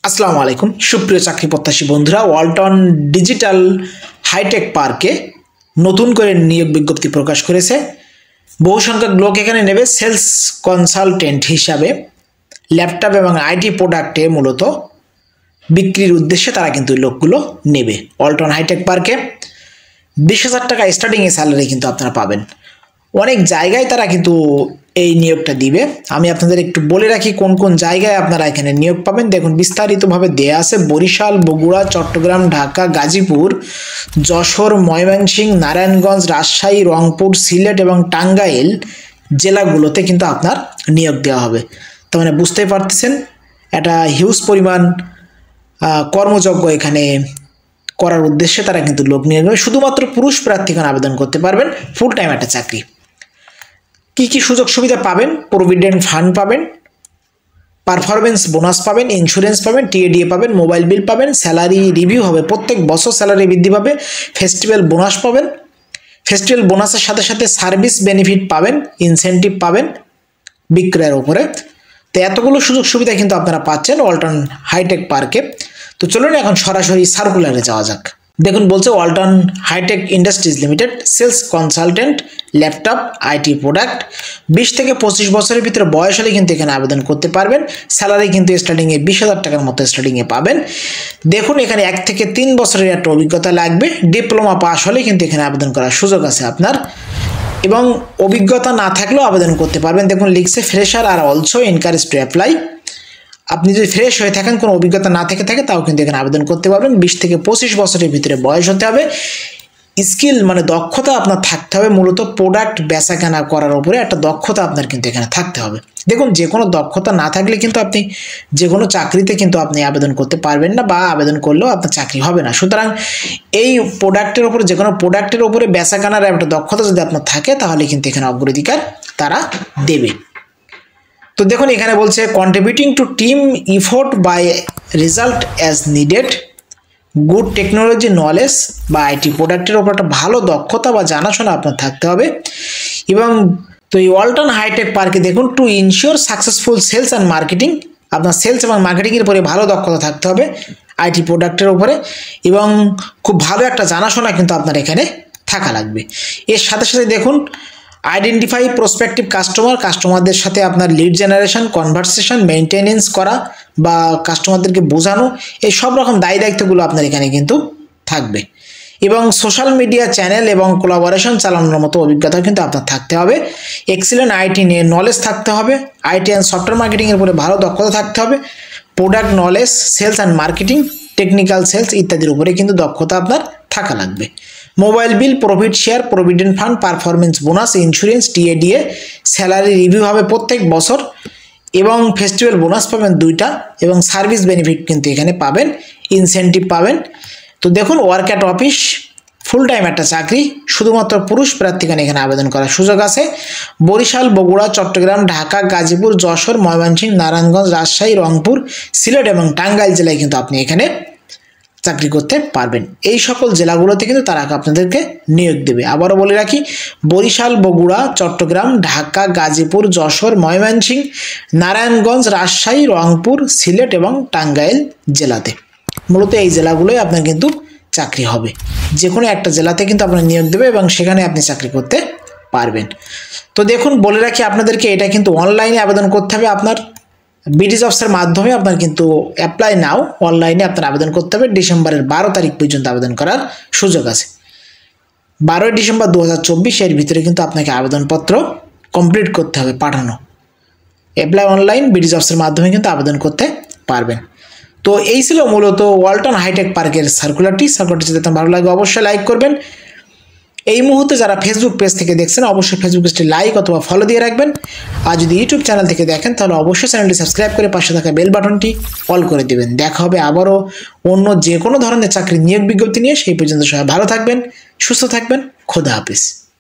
আসসালামু আলাইকুম সুপ্রিয় চাকরি প্রত্যাশী বন্ধুরা, ওয়ালটন ডিজিটাল হাইটেক পার্কে নতুন করে নিয়োগ বিজ্ঞপ্তি প্রকাশ করেছে। বহু সংখ্যক লোক এখানে নেবে সেলস কনসালটেন্ট হিসাবে। ল্যাপটপ এবং আইটি প্রোডাক্টে মূলত বিক্রির উদ্দেশ্যে তারা কিন্তু লোকগুলো নেবে। ওয়ালটন হাইটেক পার্কে 20,000 টাকা স্টার্টিংয়ে স্যালারি কিন্তু আপনারা পাবেন। অনেক জায়গায় তারা কিন্তু এই নিয়োগটা দিবে। আমি আপনাদের একটু বলে রাখি কোন কোন জায়গায় আপনারা এখানে নিয়োগ পাবেন। দেখুন, বিস্তারিতভাবে দেয়া আছে। বরিশাল, বগুড়া, চট্টগ্রাম, ঢাকা, গাজীপুর, যশোর, ময়মনসিংহ, নারায়ণগঞ্জ, রাজশাহী, রংপুর, সিলেট এবং টাঙ্গাইল জেলাগুলোতে কিন্তু আপনার নিয়োগ দেওয়া হবে। তার মানে বুঝতেই পারতেছেন একটা হিউজ পরিমাণ কর্মযজ্ঞ এখানে করার উদ্দেশ্যে তারা কিন্তু লোক নিয়োগ করবে। শুধুমাত্র পুরুষ প্রার্থীগণ আবেদন করতে পারবেন। ফুল টাইম একটা চাকরি। কি কি সুযোগ সুবিধা পাবেন? প্রভিডেন্ট ফান্ড পাবেন, পারফরমেন্স বোনাস পাবেন, ইন্স্যুরেন্স পাবেন, টিএডিএ পাবেন, মোবাইল বিল পাবেন, স্যালারি রিভিউ হবে, প্রত্যেক বছর স্যালারি বৃদ্ধি পাবে, ফেস্টিভ্যাল বোনাস পাবেন, ফেস্টিভ্যাল বোনাসের সাথে সাথে সার্ভিস বেনিফিট পাবেন, ইনসেন্টিভ পাবেন বিক্রয়ের উপরে। তো এতগুলো সুযোগ সুবিধা কিন্তু আপনারা পাচ্ছেন ওয়ালটন হাইটেক পার্কে। তো চলুন এখন সরাসরি সার্কুলারে যাওয়া যাক। দেখুন, বলছে Walton Hi-Tech Industries Limited sales consultant, laptop, IT product, 20 থেকে 25 বছরের ভিতরে বয়স হলে কিন্তু এখানে আবেদন করতে পারবেন। স্যালারি কিন্তু স্টার্টিংয়ে 20,000 টাকার মতো স্টার্টিংয়ে পাবেন। দেখুন, এখানে 1 থেকে 3 বছরের একটা অভিজ্ঞতা লাগবে। ডিপ্লোমা পাস হলে কিন্তু এখানে আবেদন করার সুযোগ আছে আপনার, এবং অভিজ্ঞতা না থাকলেও আবেদন করতে পারবেন। দেখুন লিখছে, ফ্রেশার আর অলসো এনকারেজ টু অ্যাপ্লাই। আপনি যদি ফ্রেশ হয়ে থাকেন, কোনো অভিজ্ঞতা না থেকে থাকে, তাও কিন্তু এখানে আবেদন করতে পারবেন। 20 থেকে 25 বছরের ভিতরে বয়স হতে হবে। স্কিল মানে দক্ষতা আপনার থাকতে হবে। মূলত প্রোডাক্ট বেচাকেনা করার উপরে একটা দক্ষতা আপনার কিন্তু এখানে থাকতে হবে। দেখুন, যে কোনো দক্ষতা না থাকলে কিন্তু আপনি যে কোনো চাকরিতে কিন্তু আপনি আবেদন করতে পারবেন না, বা আবেদন করলেও আপনার চাকরি হবে না। সুতরাং এই প্রোডাক্টের উপরে, যে কোনো প্রোডাক্টের উপরে বেচাকেনার একটা দক্ষতা যদি আপনার থাকে, তাহলে কিন্তু এখানে অগ্রাধিকার তারা দেবে। তো দেখুন, এখানে বলছে contributing to team effort by result as needed, good technology knowledge বা আইটি প্রোডাক্টের ওপর একটা ভালো দক্ষতা বা জানাশোনা আপনার থাকতে হবে। এবং তো এই ওয়ালটন হাইটেক পার্কে দেখুন, to ensure successful sales and marketing, আপনার সেলস এবং মার্কেটিংয়ের উপরে ভালো দক্ষতা থাকতে হবে আইটি প্রোডাক্টের উপরে, এবং খুব ভালো একটা জানাশোনা কিন্তু আপনার এখানে থাকা লাগবে। এর সাথে সাথে দেখুন, আইডেন্টিফাই প্রসপেক্টিভ কাস্টমারদের সাথে আপনার লিড জেনারেশন, কনভারসেশন, মেনটেনেন্স করা বা কাস্টমারদেরকে বোঝানো, এই সব রকম দায়ী দায়িত্বগুলো আপনার এখানে কিন্তু থাকবে। এবং সোশ্যাল মিডিয়া চ্যানেল এবং কোলাবোরেশন চালানোর মতো অভিজ্ঞতা কিন্তু আপনার থাকতে হবে। এক্সিলেন্ট আইটি নিয়ে নলেজ থাকতে হবে। আইটি অ্যান্ড সফটওয়্যার মার্কেটিংয়ের উপরে ভালো দক্ষতা থাকতে হবে। Product knowledge, sales and marketing, technical sales ইত্যাদির উপরে কিন্তু দক্ষতা আপনার থাকা লাগবে। Mobile bill, profit share, provident fund, performance bonus, insurance, TA DA, salary review হবে প্রত্যেক বছর, এবং ফেস্টিভ্যাল বোনাস পাবেন 2টা, এবং সার্ভিস বেনিফিট কিন্তু এখানে পাবেন, ইনসেন্টিভ পাবেন। তো দেখুন, work at office, full time একটা চাকরি। শুধুমাত্র পুরুষ প্রার্থীগণ এখানে আবেদন করার সুযোগ আছে। বরিশাল, বগুড়া, চট্টগ্রাম, ঢাকা, গাজীপুর, যশোর, ময়মনসিংহ, নারায়ণগঞ্জ, রাজশাহী, রংপুর, সিলেট এবং টাঙ্গাইল জেলায় কিন্তু আপনি এখানে চাকরি করতে পারবেন। এই সকল জেলাগুলোতে কিন্তু তারা আপনাদেরকে নিয়োগ দেবে। আবারও বলে রাখি, বরিশাল, বগুড়া, চট্টগ্রাম, ঢাকা, গাজীপুর, যশোর, ময়মনসিংহ, নারায়ণগঞ্জ, রাজশাহী, রংপুর, সিলেট এবং টাঙ্গাইল জেলাতে, মূলত এই জেলাগুলোই আপনার কিন্তু চাকরি হবে। যে কোনো একটা জেলাতে কিন্তু আপনার নিয়োগ দেবে এবং সেখানে আপনি চাকরি করতে পারবেন। তো দেখুন, বলে রাখি আপনাদেরকে, এটা কিন্তু অনলাইনে আবেদন করতে হবে। আপনার বিডি জবসের মাধ্যমে আপনার কিন্তু অ্যাপ্লাই নাও, অনলাইনে আপনার আবেদন করতে হবে। ডিসেম্বরের 12 তারিখ পর্যন্ত আবেদন করার সুযোগ আছে। 12 ডিসেম্বর 2024 এর ভিতরে কিন্তু আপনাকে আবেদনপত্র কমপ্লিট করতে হবে, পাঠানো। অ্যাপ্লাই অনলাইন, বিডি জবসের মাধ্যমে কিন্তু আবেদন করতে পারবেন। তো এই ছিল মূলত ওয়ালটন হাইটেক পার্কের সার্কুলারটি। যদি আপনার ভালো লাগে অবশ্যই লাইক করবেন। এই মুহূর্তে যারা ফেসবুক পেজ থেকে দেখছেন, অবশ্যই ফেসবুক পেজটি লাইক অথবা ফলো দিয়ে রাখবেন। আর যদি ইউটিউব চ্যানেল থেকে দেখেন, তাহলে অবশ্যই চ্যানেলটি সাবস্ক্রাইব করে পাশে থাকা বেল বাটনটি অল করে দেবেন। দেখা হবে আবারও অন্য যে কোনো ধরনের চাকরি নিয়োগ বিজ্ঞপ্তি নিয়ে। সেই পর্যন্ত সবাই ভালো থাকবেন, সুস্থ থাকবেন। খোদা হাফেজ।